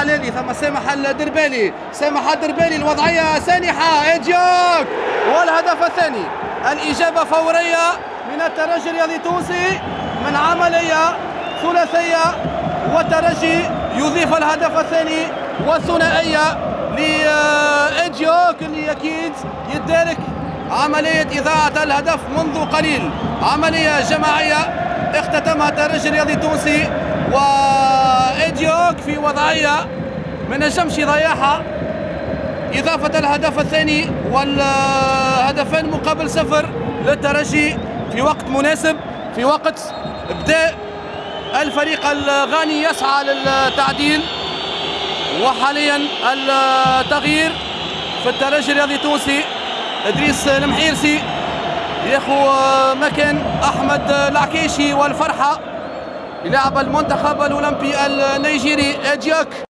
حلالي ثم سامح الدربالي، سامح الدربالي الوضعية سانحة، إديوك والهدف الثاني. الإجابة فورية من الترجي الرياضي التونسي من عملية ثلاثية، والترجي يضيف الهدف الثاني والثنائية لإديوك اللي أكيد يدارك عملية إذاعة الهدف منذ قليل. عملية جماعية اختتمها الترجي الرياضي التونسي، وإديوك في وضعية ما نجمش يضيعها. إضافة الهدف الثاني والهدفين مقابل صفر للترجي في وقت مناسب، في وقت بدأ الفريق الغاني يسعى للتعديل. وحاليا التغيير في الترجي الرياضي التونسي، إدريس المحيرسي ياخذ مكان أحمد العكيشي والفرحة يلعب المنتخب الأولمبي النيجيري إديوك.